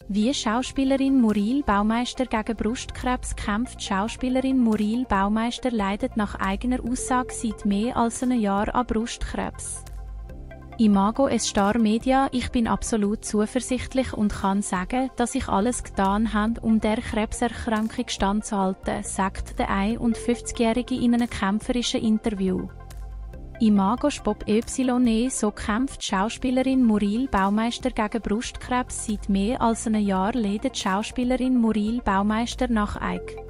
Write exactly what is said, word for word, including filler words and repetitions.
Wie Schauspielerin Muriel Baumeister gegen Brustkrebs kämpft. Schauspielerin Muriel Baumeister leidet nach eigener Aussage seit mehr als einem Jahr an Brustkrebs. Imago es Star Media: Ich bin absolut zuversichtlich und kann sagen, dass ich alles getan habe, um der Krebserkrankung standzuhalten, sagt der einundfünfzigjährige in einem kämpferischen Interview. Imago Spop Y. So kämpft Schauspielerin Muriel Baumeister gegen Brustkrebs. Seit mehr als einem Jahr leidet Schauspielerin Muriel Baumeister nach eig